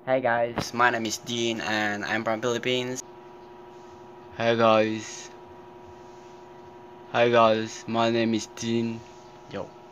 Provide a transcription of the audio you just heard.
Hey guys, my name is Dean and I'm from Philippines. Hi guys. Hi guys, my name is Dean. Yo.